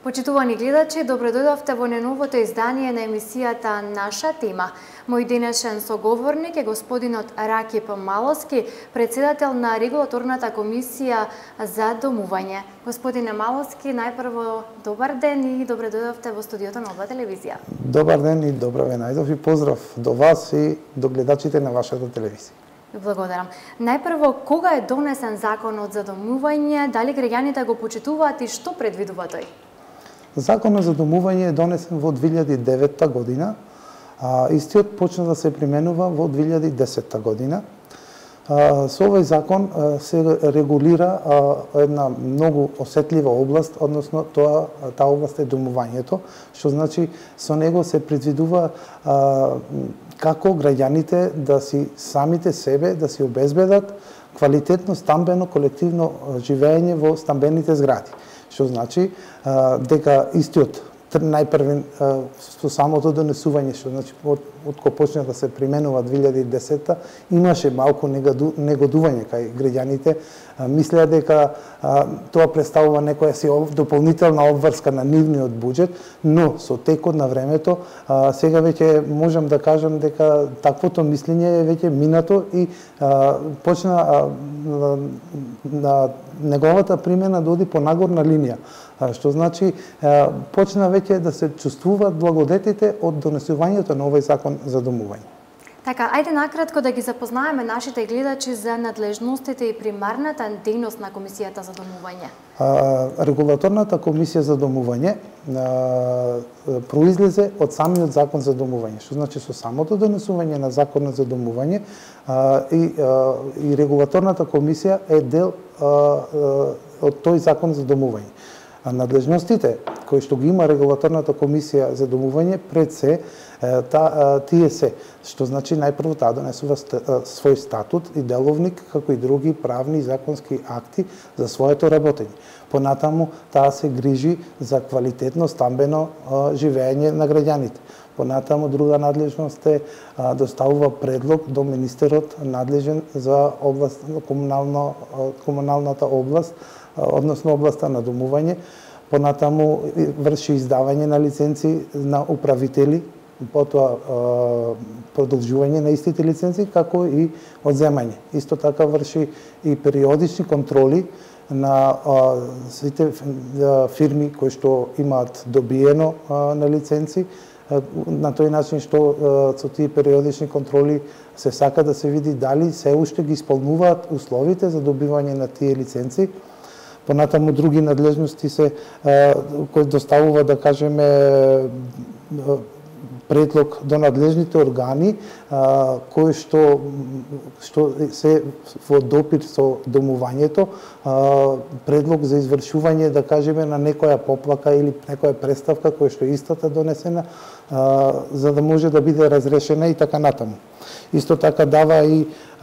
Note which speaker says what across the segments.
Speaker 1: Почитувани гледачи, добро дојдовте во најновото издание на емисијата Наша тема. Мој денешен соговорник е господинот Ракип Малоски, председател на Регулаторната комисија за домување. Господине Малоски, најпрво добар ден и добро дојдовте во студиото на Нова телевизија.
Speaker 2: Добар ден и добро ве најдов и поздрав до вас и до гледачите на вашата телевизија.
Speaker 1: Благодарам. Најпрво, кога е донесен законот за домување, дали граѓаните го почитуваат и што предвидува тој?
Speaker 2: Законот за домување е донесен во 2009 година, истиот почна да се применува во 2010 година. Со овој закон се регулира една многу осетлива област, односно таа област е домувањето, што значи со него се предвидува како граѓаните да си самите себе да си обезбедат квалитетно стамбено колективно живење во стамбените згради. Што значи дека истиот најпрвен со самото донесување, што значи од кога почна да се применува 2010-та, имаше малку негодување кај граѓаните, мислеа дека тоа представува некоја си дополнителна обврска на нивниот буџет, но со текот на времето сега веќе можам да кажам дека таквото мислење е веќе минато и почна на неговата примена да оди по нагорна линија, што значи почна веќе да се чувствуваат благодетите од донесувањето на овој закон за домување.
Speaker 1: Така, ајде накратко да ги запознаеме нашите гледачи за надлежностите и примарната дејност на Комисијата за домување.
Speaker 2: Регулаторната комисија за домување произлезе од самиот закон за домување, што значи со самото донесување на законот за домување и регулаторната комисија е дел од тој закон за домување. Надлежностите кои што ги има регулаторната комисија за домување пред се тие се, што значи најпрво таа донесува свој статут и деловник, како и други правни и законски акти за своето работење. Понатаму таа се грижи за квалитетно стамбено живење на граѓаните. Понатаму друга надлежност е доставува предлог до министерот надлежен за област комуналната област, односно областа на домување. Понатаму врши издавање на лиценци на управители, потоа продолжување на истите лиценци, како и одземање. Исто така врши и периодични контроли на сите фирми кои што имаат добиено на лиценци, на тој начин што со тие периодични контроли се сака да се види дали се уште ги исполнуваат условите за добивање на тие лиценци. Понатаму други надлежности се кои доставува, да кажеме, предлог до надлежните органи кои што се во допир со домувањето, предлог за извршување, да кажеме, на некоја поплака или некоја преставка која што истата донесена за да може да биде разрешена и така натаму. Исто така дава и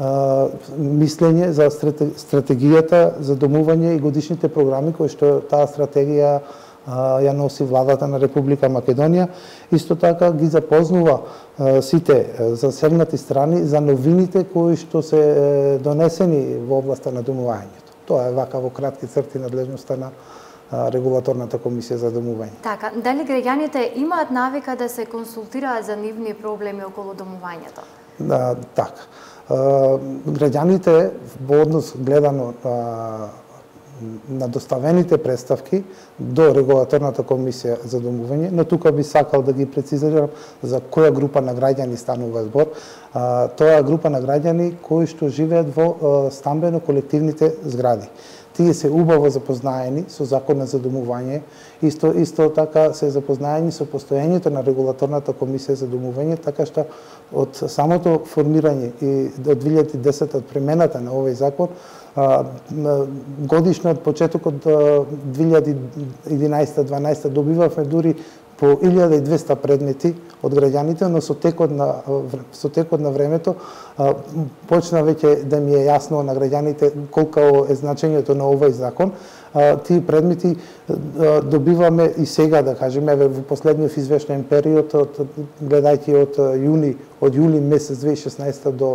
Speaker 2: мислење за стратегијата за домување и годишните програми кои што таа стратегија ја носи владата на Република Македонија. Исто така ги запознува сите засегнати страни за новините кои што се донесени во областа на домувањето. Тоа е вака во кратки црти надлежноста на Регулаторната комисија за домување.
Speaker 1: Така, дали граѓаните имаат навика да се консултираат за нивни проблеми околу домувањето?
Speaker 2: Така. Граѓаните во однос гледано на доставените представки до Регулаторната комисија за домување, но тука би сакал да ги прецизирам за која група на граѓани станува збор. Тоа е група на граѓани кои што живеат во стамбено колективните згради. Тие се убаво запознаени со законот за домување, исто така се запознаени со постоењето на Регулаторната комисија за домување, така што од самото формирање и од 2010 од примената на овој закон, годишно од почетокот 2011-2012 добивавме дури по 1200 предмети од граѓаните, но со текот на времето почна веќе да ми е јасно на граѓаните колку е значењето на овој закон. Тие предмети добиваме и сега, да кажеме, во последниот извештаен период, гледајќи од јули месец 2016 до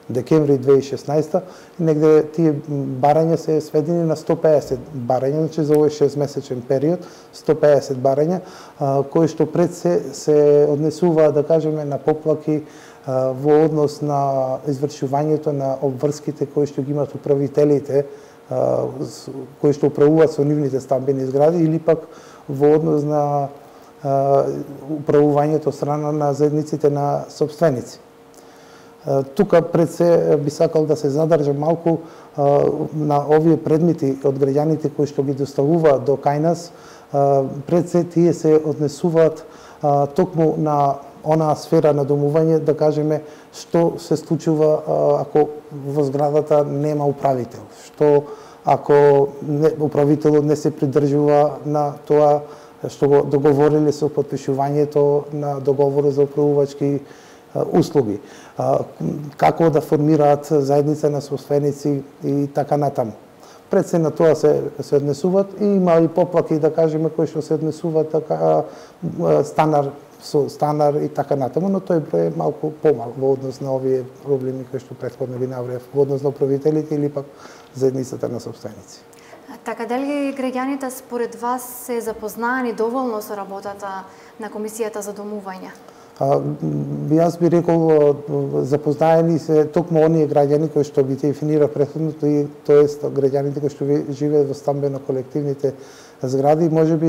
Speaker 2: декември 2016 и негде тие барања се сведени на 150 барања, значи за овој 6-месечен период 150 барања кои што пред се однесува, да кажеме, на поплаки во однос на извршувањето на обврските кои што ги имат управителите кои што управуваат со нивните стамбени згради или пак во однос на управувањето страна на заедниците на собственици. Тука пред се би сакал да се задржам малку на овие предмети од граѓаните кои што ги доставуваат до кај нас. Пред се тие се однесуваат токму на онаа сфера на домување, да кажеме, што се случува ако во зградата нема управител, што ако управителот не се придржува на тоа што го договориле со потпишувањето на договорот за управувачки услуги, како да формираат заедница на собственици и така натаму. Пред се на тоа се однесуваат и има и поплаки, да кажеме, кои што се однесуваат така станар со станар и така натаму, но тој број е малку помал во однос на овие проблеми кои што претходно ги наврев во однос на управителите или пак заедницата на собственици.
Speaker 1: Така, дали граѓаните според вас се запознаени доволно со работата на Комисијата за домување?
Speaker 2: Јас би рекол запознаени се токму оние граѓани кои што ги дефинира претходното, и тоест граѓаните кои што живеат во стамбено-колективните згради, можеби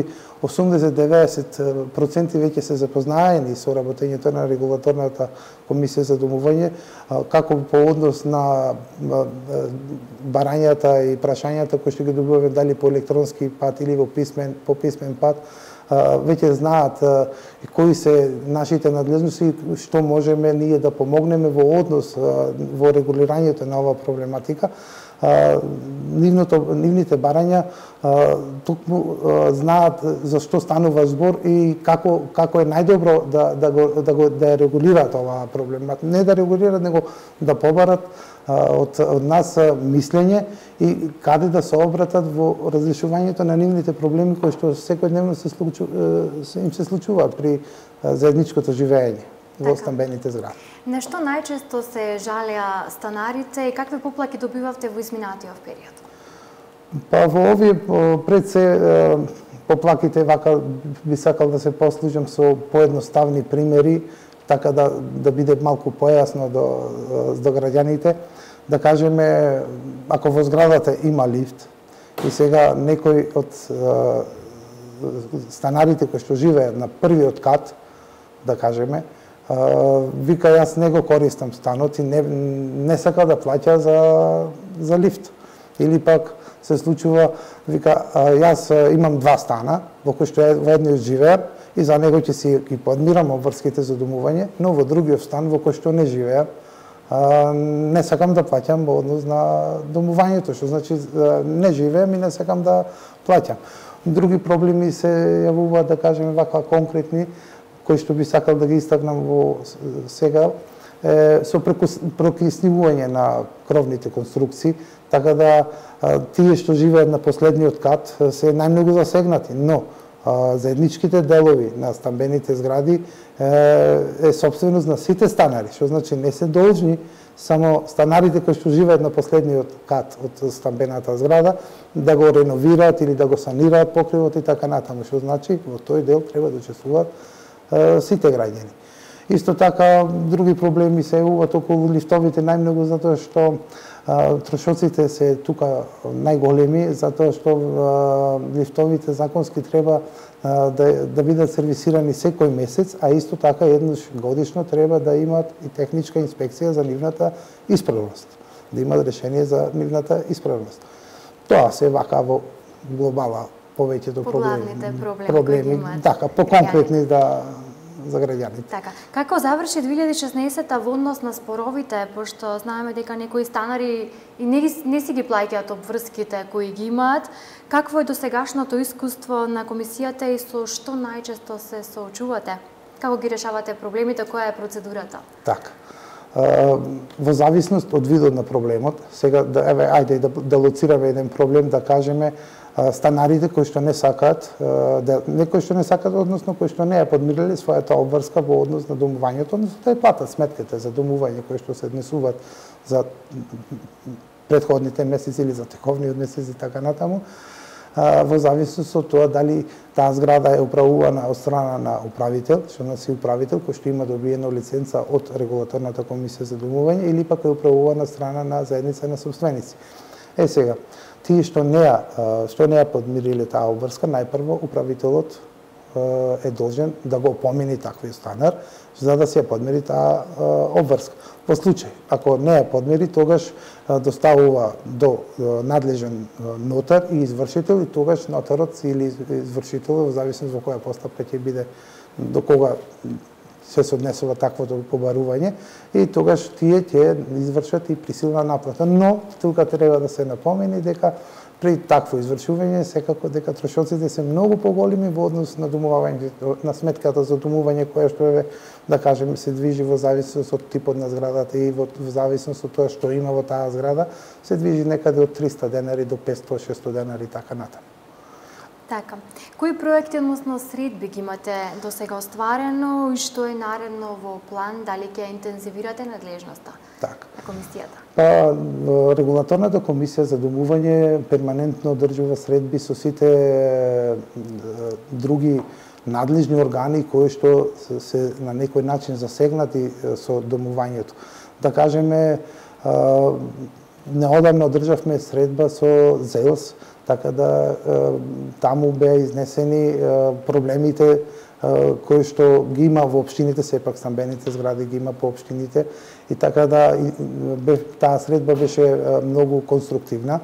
Speaker 2: 80-90% веќе се запознаени со работењето на регулаторната комисија за домување, како по однос на барањата и прашањата кои што ги добиваме дали по електронски пат или по писмен пат, веќе знаат кои се нашите надлежности и што можеме ние да помогнеме во однос во регулирањето на оваа проблематика. Нивните барања токму знаат за што станува збор и како е најдобро да ја регулираат оваа проблема. Не да регулираат, него да побарат од нас мислење и каде да се обратат во разрешувањето на нивните проблеми кои што секојдневно им се случуваат при заедничкото живење во стамбените згради.
Speaker 1: Нешто најчесто се жалеа станарите и какви поплаки добивавте во изминатиот период?
Speaker 2: Па во овие пред се поплаките, вака би сакал да се послужам со поедноставни примери, така да биде малку појасно до граѓаните. Да кажеме, ако во зградата има лифт и сега некој од станарите кои што живеат на првиот кат, да кажеме, вика јас не го користам станот и не сака да плаќа за лифт. Или пак се случува, вика, јас имам 2 стана во кои што во едниот живеам и за него ќе си ги подмирам обврските за домување, но во другиот стан во кој што не живеам, не сакам да плаќам во однос на домувањето, што значи не живеам и не сакам да плаќам. Други проблеми се јавуваат, да кажеме вака конкретни, кои што би сакал да ги истакнам во сега, со прокиснување на кровните конструкции, така да тие што живеат на последниот кат се најмногу засегнати, но заедничките делови на стамбените згради е собственост на сите станари, што значи не се должни само станарите кои што живеат на последниот кат од стамбената зграда да го реновираат или да го санираат покривот и така натаму, што значи во тој дел треба да учествуваат сите граѓани. Исто така, други проблеми се јавуваат околу лифтовите најмногу затоа што трошоците се тука најголеми, затоа што лифтовите законски треба да бидат сервисирани секој месец, а исто така еднаш годишно треба да имаат и техничка инспекција за нивната исправност, да имаат решение за нивната исправност. Тоа се вака во глобала повеќето проблеми, така, поконкретни за граѓаните.
Speaker 1: Така, како заврши 2016 во однос на споровите, пошто знаеме дека некои станари и не си ги плаќаат обврските кои ги имаат, какво е досегашното искуство на комисијата и со што најчесто се соочувате? Како ги решавате проблемите, која е процедурата?
Speaker 2: Така. Во зависност од видот на проблемот, сега ајде да лоцираме еден проблем, да кажеме, станарите кои што не сакаат, некои што не сакаат, односно кои што не ја подмириле својата обврска во однос на домувањето, односно да ја платат сметките за домување кои што се однесуваат за претходните месеци или за тековниот месец и така натаму, во зависност од тоа дали таа зграда е управувана од страна на управител, што носи управител кој што има добиена лиценца од Регулаторната комисија за домување или пак е управувана од страна на заедница на собственици. Сега, тие што не ја подмириле таа обврска, најпрво управителот е должен да го помени таквиот станар за да се ја подмири таа обврска. Во случај, ако не ја подмири, тогаш доставува до надлежен нотар и извршител и тогаш нотарот или извршителот, во зависност во која постапка ќе биде, до кога се однесува таквото побарување и тогаш тие ќе извршат и присилна наплата. Но тука треба да се напомени дека при такво извршување секако дека трошоците се многу поголеми во однос на домувањето, на сметката за домување која што е, да кажеме, се движи во зависност од типот на зградата и во зависност од тоа што има во таа зграда, се движи некаде од 300 денари до 500-600 денари и така натаму.
Speaker 1: Така. Кои проекти, односно средби ги имате до сега остварено и што е наредно во план, дали ќе интензивирате надлежноста на комисијата?
Speaker 2: Регулаторната комисија за домување перманентно одржува средби со сите други надлежни органи кои што се на некој начин засегнати со домувањето. Да кажеме, неодамна одржавме средба со ЗЕЛС, така да таму беа изнесени проблемите кои што ги има во општините, сепак стамбените згради ги има по општините и така да таа средба беше многу конструктивна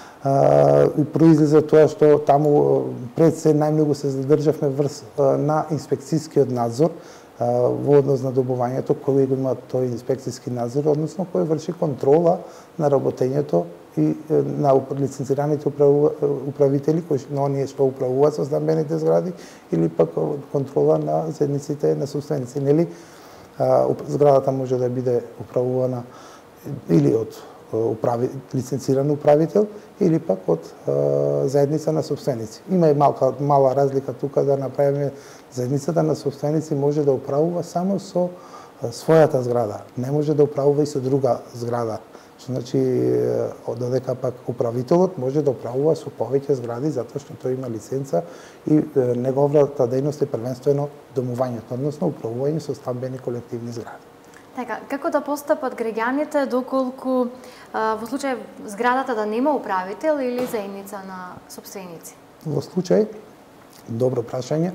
Speaker 2: и произлезе тоа што таму пред се најмногу се задржавме врз на инспекцијскиот надзор во однос на домувањето, кој го има тој инспекцијски надзор, односно кој врши контрола на работењето и на лиценцираните управители, кои оние што управуваат со стамбените згради, или пак контрола на заедниците на собственици. Нели, зградата може да биде управувана или од лиценциран управител, или пак од заедница на собственици. Има и мала разлика тука да направиме заедницата на собственици може да управува само со својата зграда, не може да управува и со друга зграда. Значи, додека пак управителот може да управува со повеќе згради, затоа што тој има лиценца и неговата дејност е првенствено домувањето, односно управување со стамбени колективни згради.
Speaker 1: Така, како да постапат граѓаните доколку во случај зградата да нема управител или заедница на собственици?
Speaker 2: Во случај, добро прашање,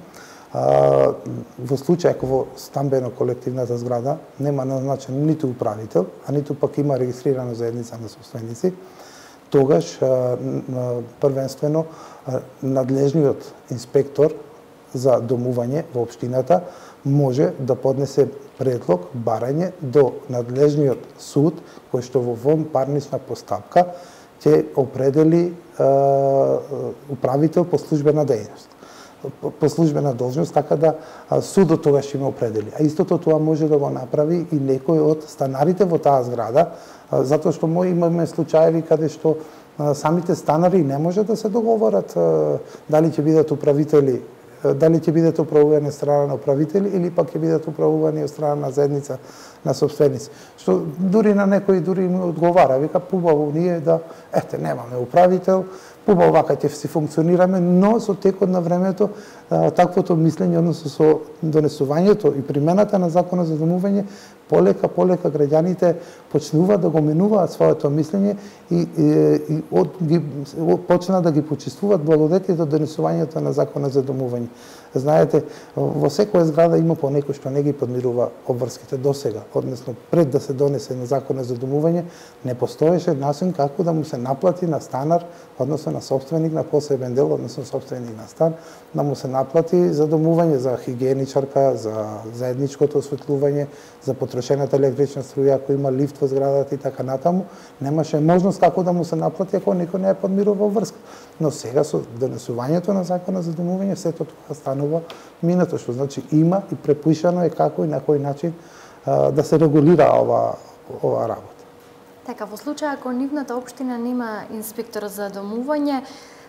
Speaker 2: во случај ако во стамбено колективната зграда нема назначен ниту управител, а ниту пак има регистрирана заедница на собственици, тогаш првенствено надлежниот инспектор за домување во општината може да поднесе предлог, барање до надлежниот суд, кој што во вонпарнична постапка ќе определи управител по службена дејност, по службена должност, така да судот тогаш има определи. А истото тоа може да го направи и некој од станарите во таа зграда, затоа што имаме случаеви каде што самите станари не може да се договорат дали ќе бидат управители, дали ќе бидат управувани од страна на управители или пак ќе бидат управувани од страна на заедница на собственици. Што дури на некој дури им одговара, вика побаво ние да немаме управител, побаво вака ќе си функционираме, но со текот на времето таквото мислење, односно со донесувањето и примената на законот за домување, полека граѓаните почнуваат да го менуваат своето мислење и почнаа да ги почувствуваат благодетите од донесувањето на законот за домување. Знаете, во секоја зграда има по некој што не ги подмирува обврските досега, односно пред да се донесе на законот за домување, не постоеше начин како да му се наплати на станар, односно на собственик на посебен дел, односно собственик на стан, да му се наплати за домување, за хигиеничарка, за заедничкото осветлување, за потрошената електрична струја, ако има лифт во зградата и така натаму, немаше можност како да му се наплати ако некој не е подмирува обврска. Но сега со донесувањето на законот за домување сето тоа станува минато, што значи има и препишано е како и на кој начин да се регулира ова работа.
Speaker 1: Така, во случај ако нивната општина нема инспектор за домување,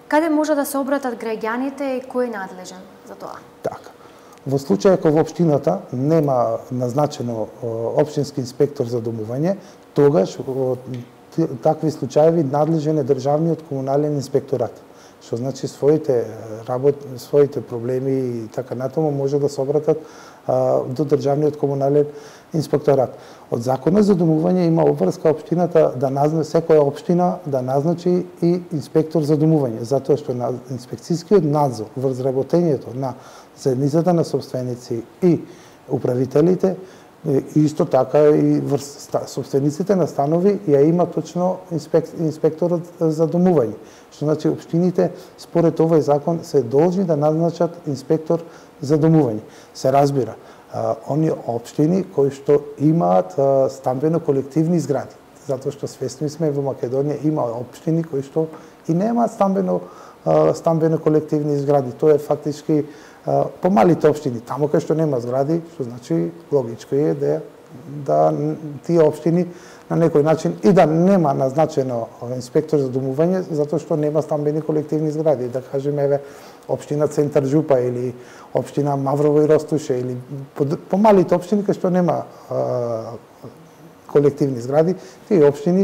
Speaker 1: Каде може да се обратат граѓаните и кој е надлежен за тоа?
Speaker 2: Така. Во случај ако во општината нема назначено општински инспектор за домување, тогаш во такви случаи надлежен е државниот комунален инспекторат. Што значи своите проблеми и така натаму може да се обратат до државниот комунален инспекторат. Од законот за домување има обврска општината секоја општина да назначи и инспектор за домување, затоа што на инспекцијскиот надзор врз работењето на заедницата на собственици и управителите, исто така и врз собствениците на станови ја има точно инспекторот за домување. Што значи општините според овој закон се должни да назначат инспектор за домување. Се разбира, оние општини кои што имаат стамбено колективни згради, затоа што свесни сме во Македонија има општини кои што и немаат стамбено колективни згради. Тоа е фактички помалите општини, таму кај што нема згради, што значи логичко е да тие општини на некој начин и да нема назначено инспектор за домување, затоа што нема стамбени колективни згради. Да кажеме, еве, општина Центар Жупа или општина Маврово и Ростуше или помалите општини кај што нема колективни згради, тие општини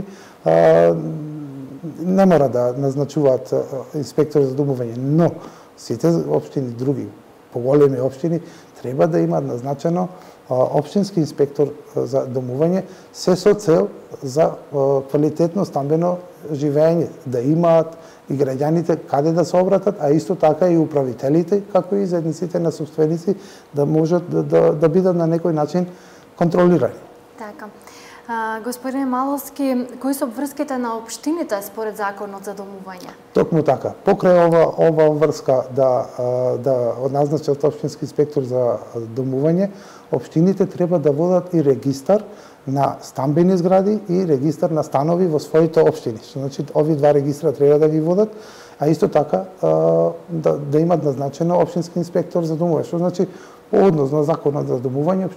Speaker 2: не мора да назначуваат инспектор за домување, но сите општини други, поголеми општини, треба да имаат назначено општински инспектор за домување, се со цел за квалитетно стамбено живење, да имаат и граѓаните каде да се обратат, а исто така и управителите, како и заедниците на собственици, да можат да бидат на некој начин контролирани.
Speaker 1: Така. Господине Маловски, кои се обврските на општините според законот за домување?
Speaker 2: Токму така. Покрај ова обврска да назначат општински инспектор за домување, општините треба да водат и регистар на стамбени згради и регистар на станови во своите општини. Што значи овие два регистра треба да ги водат, а исто така да имат назначено општински инспектор за домување. Што значи по однос на законот за домување,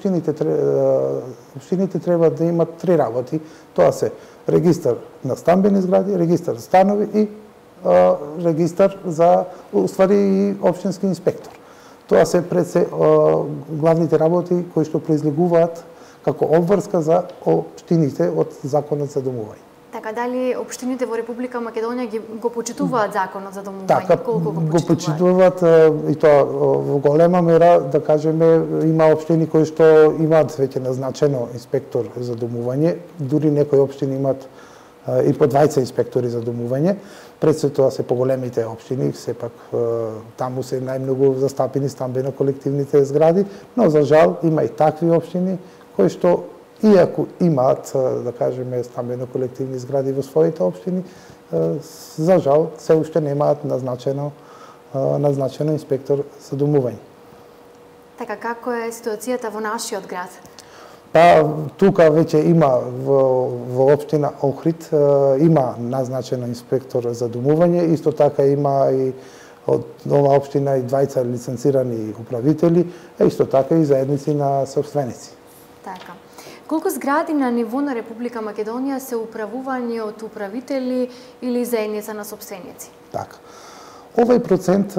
Speaker 2: општините треба да имат три работи. Тоа се регистар на стамбени згради, регистар за станови и регистар за уствари и општински инспектор. Тоа се пред се главните работи кои што произлегуваат како обврска за општините од законот за домување.
Speaker 1: Така, дали општините во Република Македонија го почитуваат законот за домување?
Speaker 2: Така,
Speaker 1: колку
Speaker 2: го почитуваат и тоа во голема мера, да кажеме, има општини кои што имаат веќе назначено инспектор за домување, дури некои општини имаат и по 20 инспектори за домување. Пред се тоа се поголемите општини, сепак таму се најмногу застапени стамбено колективните згради, но за жал има и такви општини кои што иако имаат, да кажеме, стамбено колективни згради во своите општини, за жал се уште немаат назначено инспектор за домување.
Speaker 1: Така, како е ситуацијата во нашиот град?
Speaker 2: Па, тука веќе има во општина Охрид има назначено инспектор за домување, исто така има и од ова општина и двајца лиценцирани управители, а исто така и заедници на собственици.
Speaker 1: Така. Колку згради на ниво на Република Македонија се управувани од управители или заедница на собственици?
Speaker 2: Така. Овој процент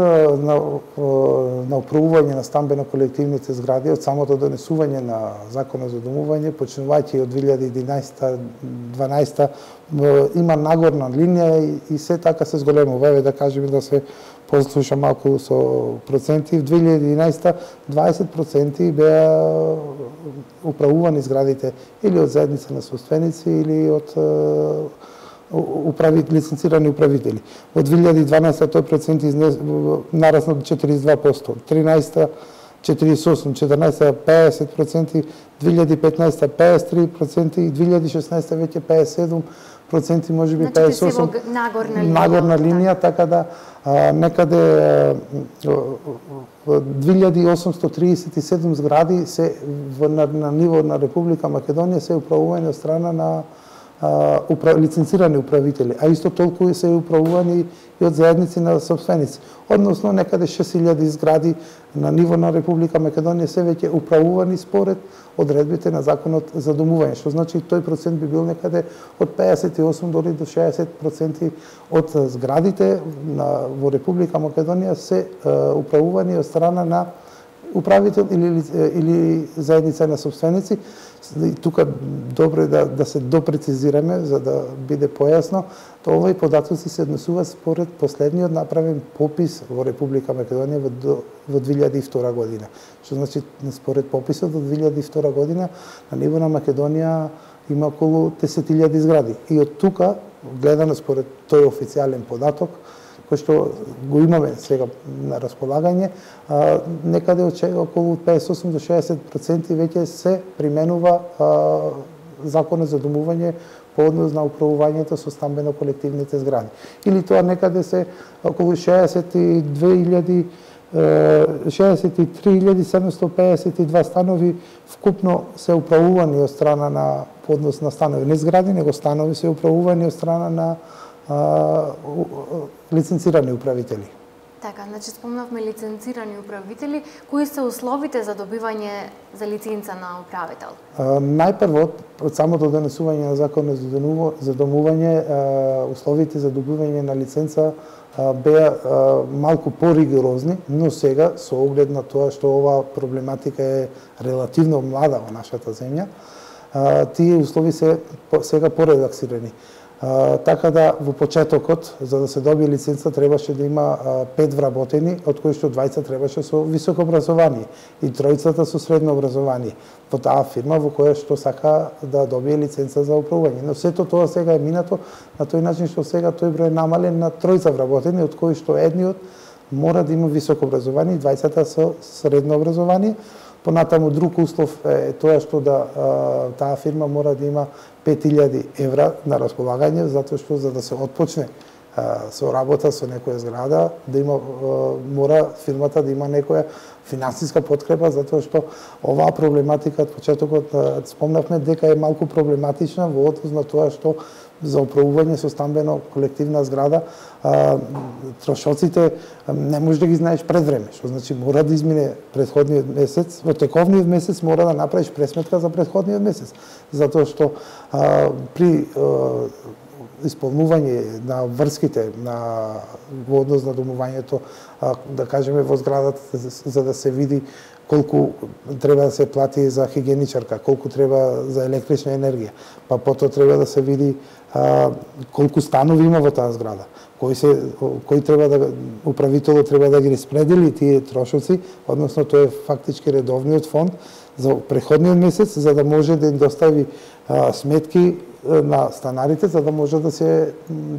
Speaker 2: на управување на стамбено колективните згради од самото донесување на законот за домување, почнувајќи од 2011-12 има нагорна линија и се така се зголемува. Еве да кажеме да се послуша малку со проценти. В 2011 20% беа управувани зградите или од заедница на собственици или од лиценцирани управители. Во 2012 тој процент нарасна до 42%, 13 48%, 14 50%, 2015 53% и 2016 веќе 57%, може би 58%. Нагорна линија, така да некаде 2837 згради се на ниво на Република Македонија се управувани од страна на лиценцирани управители, а исто толку се управувани и од заедници на собственици. Односно, некаде 6000 згради на ниво на Република Македонија се веќе управувани според одредбите на Законот за домување, што значи тој процент би бил некаде од 58 дори до 60% од зградите во Република Македонија се управувани од страна на управител или заедница на собственици. Тука добро е да се допрецизираме за да биде појасно. Тоа овој податоци се однесува според последниот направен попис во Република Македонија во 2002 година. Што значи според пописот од 2002 година на ниво на Македонија има околу 10.000 згради. И од тука, гледано според тој официјален податок, кој што го имаме сега на располагање, некаде околу 58 до 60% веќе се применува Законот за домување по однос на управувањето со стамбено-колективните згради. Или тоа некаде се околу 63.752 станови вкупно се управувани од страна на поднос на станови, не згради, него станови се управувани од страна на лиценцирани управители.
Speaker 1: Така, значи спомнавме лиценцирани управители. Кои се условите за добивање за лиценца на управител?
Speaker 2: Најпрво, од самото донесување на Законот за домување, условите за добивање на лиценца беа малку поригорозни, но сега, со оглед на тоа што оваа проблематика е релативно млада во нашата земја, тие услови се сега порелаксирани. Така да во почетокот, за да се добие лиценца, требаше да има 5 вработени, од кои што 20 требаше со високо образование и 3 со средно образование во таа фирма во која што сака да добие лиценца за управување. Но сето тоа сега е минато на тој начин што сега тој број е намален на 3 вработени, од кои што едниот мора да има високо образование и 20 со средно образование. Понатаму друг услов е тоа што таа фирма мора да има 5.000 евра на располагање, затоа што за да се отпочне со работа со некоја зграда, мора фирмата да има некоја финансиска подкрепа, затоа што оваа проблематика од почетокот спомнавме дека е малку проблематична во однос на тоа што за управување со стамбено колективна зграда, трошоците не можеш да ги знаеш пред време, што значи мора да измине претходниот месец, во тековниот месец мора да направиш пресметка за претходниот месец, затоа што при исполнување на врските во однос на домувањето, да кажеме во зградата, за да се види колку треба да се плати за хигиеничарка, колку треба за електрична енергија, па потоа треба да се види колку станови има во таа зграда, кој треба да управителот треба да ги распредели тие трошоци, односно тоа е фактички редовниот фонд за претходниот месец, за да може да им достави сметки на станарите, за да може да се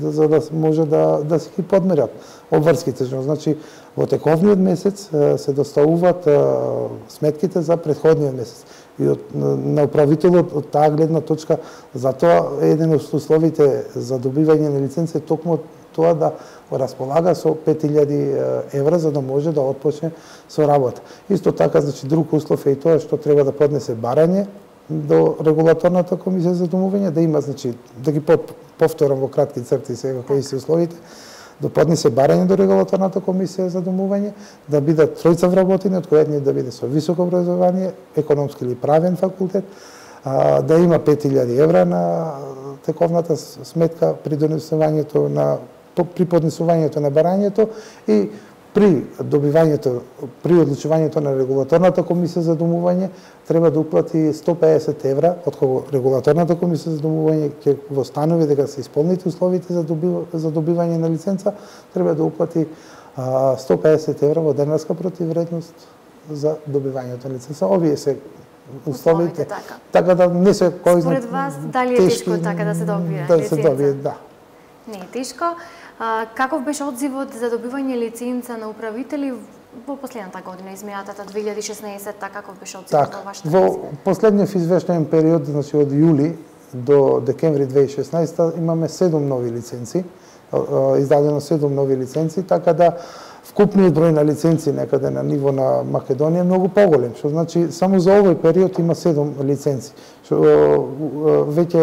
Speaker 2: ги подмерат обврските. Значи, во тековниот месец се доставуваат сметките за претходниот месец. И на управителот од таа гледна точка, затоа еден од условите за добивање на лиценца е токму тоа да располага со 5.000 евра за да може да отпочне со работа. Исто така, значи, друг услов е и тоа што треба да поднесе барање до регулаторната комисија за домување, да има, значи, да ги повторам во кратки црти сега кои се условите, да поднесе барање до регулаторната комисија за домување, да бидат 3 вработени, од кои едниот да биде со високо образование, економски или правен факултет, да има 5.000 евра на тековната сметка при поднесувањето на барањето и при одлучувањето на регулаторната комисија за домување треба да уплати 150 евра, од кога регулаторната комисија за домување ќе восстанови дека се исполнети условите за добивање на лиценца, треба да уплати 150 евра во денарска противвредност за добивањето на лиценца. Овие се условите. Така да не се кој знае.
Speaker 1: Според вас, дали е тешко така да се добие лиценца?
Speaker 2: Да се добие, да.
Speaker 1: Не е тешко. Каков беше одзивот за добивање лиценца на управители во последната година, изминатата 2016, каков беше одзивот во вашата
Speaker 2: Во последниот извештаен период, значи од јули до декември 2016, имаме 7 нови лиценци, издадено 7 нови лиценци, така да вкупниот број на лиценци некаде на ниво на Македонија е многу поголем, што значи само за овој период има 7 лиценци, што веќе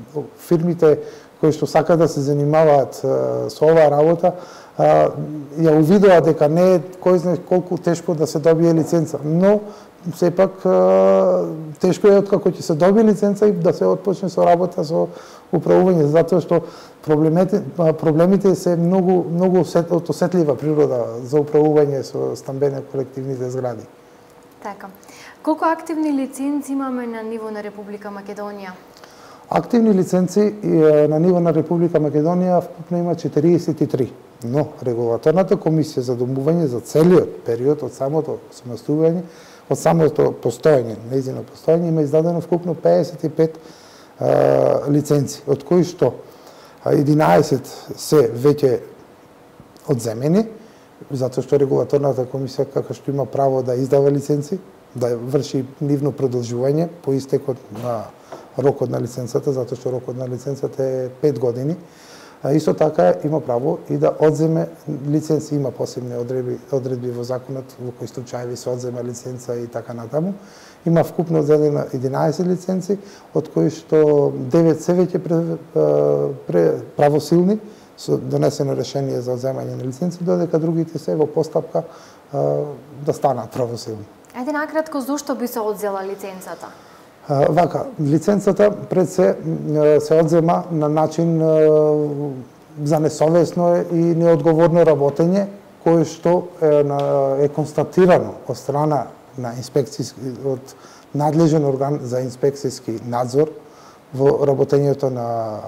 Speaker 2: фирмите кои што сакаат да се занимаваат со оваа работа, ја увидува дека не е кој знае колку тешко да се добие лиценца, но сепак тешко е откако ќе се добие лиценца и да се отпочне со работа со управување, затоа што проблемите се многу од осетлива природа за управување со стамбени колективните згради.
Speaker 1: Така. Колку активни лиценци имаме на ниво на Република Македонија?
Speaker 2: Активни лиценци на ниво на Република Македонија вкупно има 43, но Регулаторната комисија за домување за целиот период од самото самостојување, од самото постоење, нејзино постоење, има издадено вкупно 55 лиценци, од кои што 11 се веќе одземени, затоа што Регулаторната комисија како што има право да издава лиценци, да врши нивно продолжување по истекот на рокот на лиценцата, затоа што рокот на лиценцата е 5 години. Исто така има право и да одземе лиценци, има посебни одредби во законот во кои случаи се одзема лиценца и така натаму. Има вкупно одзедено 11 лиценци, од кои што 9 се веќе правосилни, со донесено решение за одземање на лиценци, додека другите се во постапка да станат правосилни.
Speaker 1: Ајде накратко, зошто би се одзела лиценцата?
Speaker 2: Вака, лиценцата пред се одзема на начин за несовесно и неодговорно работење, кое што е констатирано од страна на од надлежен орган за инспекцијски надзор во работењето на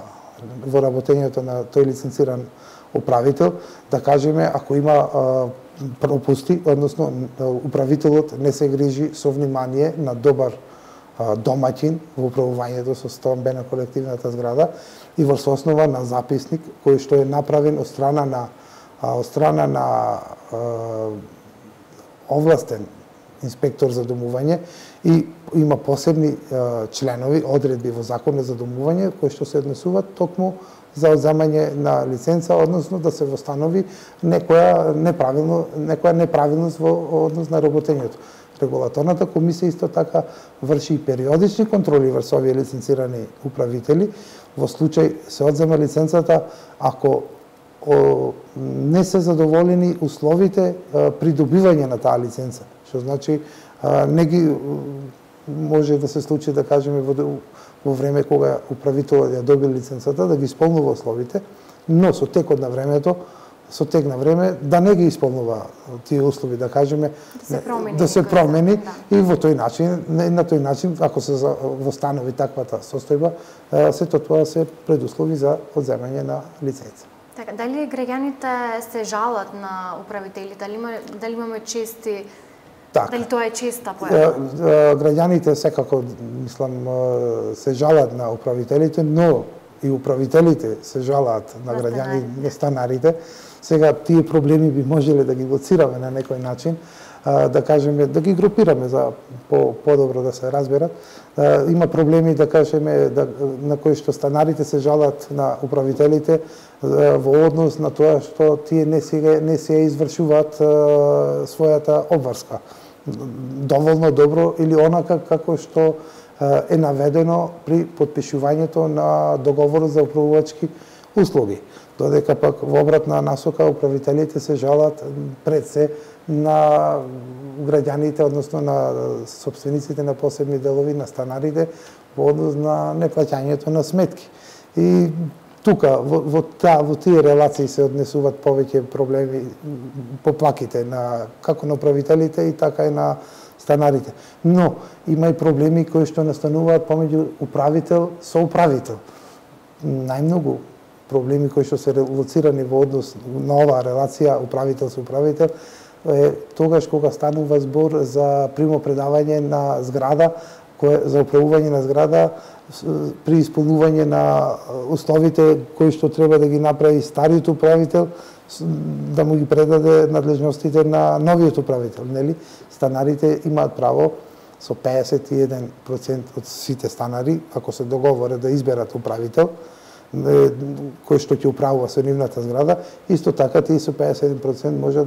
Speaker 2: тој лиценциран управител, да кажеме, ако има пропусти, односно управителот не се грижи со внимание на добар домаќин во управувањето со стамбена колективната зграда и во сооснова на записник кој што е направен од страна на овластен инспектор за домување и има посебни членови, одредби во законот за домување кои што се однесуваат токму за одземање на лиценца, односно да се востанови некоја неправилност во однос на работењето. Регулаторната комисија исто така врши периодични контроли врз овие лиценцирани управители. Во случај се одзема лиценцата ако не се задоволени условите при добивање на таа лиценца. Што значи не ги може да се случи, да кажеме, во време кога управителот ја добил лиценцата да ги исполнува условите, но со текот на времето, со тек на време да не ги исполнува тие услови, да кажеме, да се промени и во тој начин, на тој начин, ако се востанови таквата состојба, сето тоа се предуслови за одземање на лиценца.
Speaker 1: Така, дали граѓаните се жалат на управителите, дали имаме чести, дали тоа е честа појава?
Speaker 2: Граѓаните секако, мислам, се жалат на управителите, но и управителите се жалаат на граѓани, на станарите. Сега тие проблеми би можеле да ги лоцираме на некој начин, да кажеме, да ги групираме за подобро да се разберат. Има проблеми, да кажеме, на кои што станарите се жалат на управителите во однос на тоа што тие не се извршуваат својата обврска доволно добро или онака како што е наведено при подпишувањето на договорот за управувачки услуги. Додека пак во обратна насока управителите се жалат пред се на граѓаните, односно на собствениците на посебни делови, на станарите, во однос на неплаќањето на сметки. И тука, во тие релации се однесуваат повеќе проблеми по плаките, како на управителите и така и на станарите. Но има и проблеми кои што настануваат помеѓу управител со управител. Најмногу проблеми кои што се лоцирани во однос на оваа релација управител со управител е тогаш кога станува збор за примопредавање на зграда, за управување на зграда при исполнување на условите кои што треба да ги направи стариот управител, да му ги предаде надлежностите на новиот управител, нели? Станарите имаат право со 51% од сите станари, ако се договорат да изберат управител, кој што ќе управува со нивната зграда, исто така тие со 51% може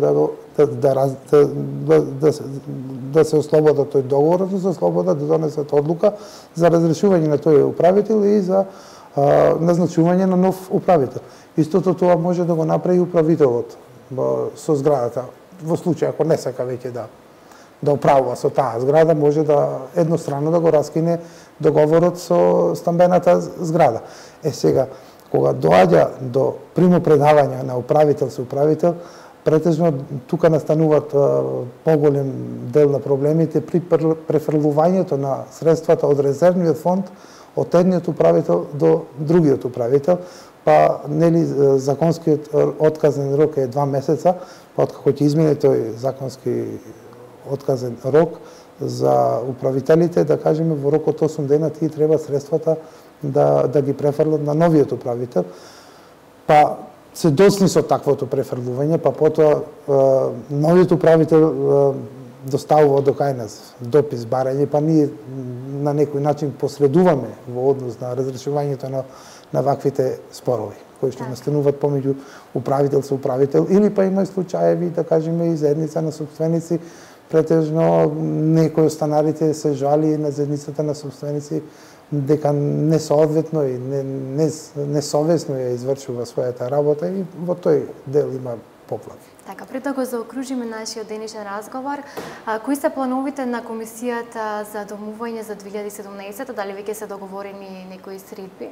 Speaker 2: да се ослободат тој договор, да се ослободат да донесат одлука за разрешување на тој управител и за назначување на нов управител. Истото тоа може да го направи управителот со зградата. Во случај ако не сака веќе да управува со таа зграда, може да едностранно да го раскине договорот со стамбената зграда. Сега, кога доаѓа до примопредавање на управител со управител, претежно тука настануваат поголем дел на проблемите при префрлувањето на средствата од резервниот фонд од едниот управител до другиот управител, па нели законскиот отказен рок е 2 месеца, па откако ќе измине тој законски отказен рок за управителите, да кажеме во рок од 8 дена тие треба средствата да ги префрлат на новиот управител. Па се досни со таквото префрлување, па потоа новиот управител доставува до кај нас допис барање, па ние на некој начин посредуваме во однос на разрешувањето на ваквите спорови кои што настануваат помеѓу управител со управител, или па има и случаеви, да кажеме, и заедница на собственици, претежно некои од станарите се жали на заедницата на собственици дека несоодветно и несовесно ја извршува својата работа, и во тој дел има поплаки.
Speaker 1: Така, пред да го заокружиме нашиот денешен разговор, кои се плановите на Комисијата за домување за 2017? Дали веќе се договорени некои средби?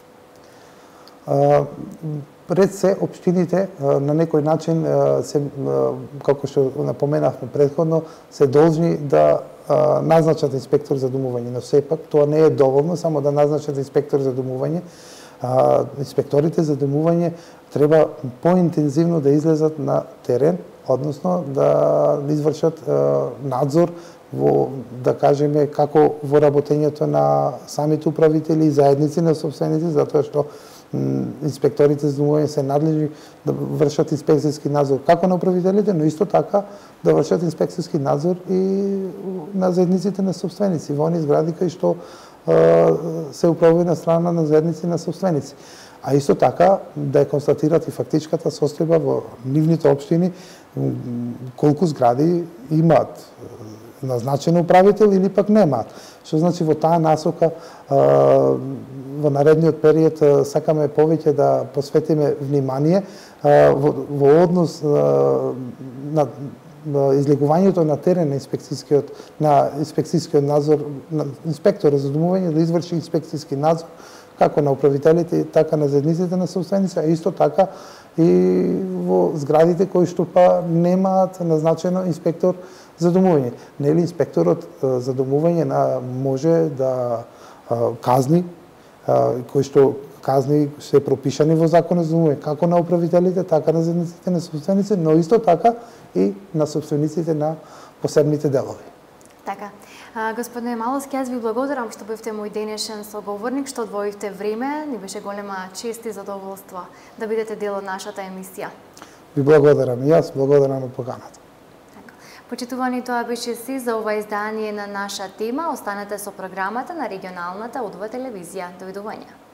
Speaker 2: Пред се, општините на некој начин, како што напоменавме претходно, се должни да назначат инспектор за домување, но сепак тоа не е доволно само да назначат инспектор за домување. Инспекторите за домување треба поинтензивно да излезат на терен, односно да извршат надзор во, да кажеме, како во работењето на самите управители и заедници на собственици, затоа што инспекторите за домување се надлежни да вршат инспекцијски надзор како на управителите, но исто така да вршат инспекцијски надзор и на заедниците на собственици во оние згради кај што се управува на страна на заедници на собственици. А исто така да ја констатират и фактичката состојба во нивните општини, колку згради имаат назначен управител или пак немаат. Што значи во таа насока во наредниот период сакаме повеќе да посветиме внимание во однос на излегувањето на терен на инспекцијскиот надзор, на инспектора за домување да изврши инспекцијски надзор како на управителите, така на заедниците на собственици, а исто така и во зградите кои што па немаат назначено инспектор за домување. Нели инспекторот за домување може да казни, кои што казни се пропишани во законот за домување, како на управителите, така на заедниците на собственици, но исто така и на собствениците на посебните делови.
Speaker 1: Така. Господине Маловски, јас ви благодарам што бевте мој денешен соговорник, што одвоивте време, ни беше голема чест и задоволство да бидете дел од нашата емисија.
Speaker 2: Ви благодарам и јас, благодарам на поканата.
Speaker 1: Почитувани, тоа беше се за ова издание на наша тема. Останете со програмата на регионалната УДВ телевизија. Довидување.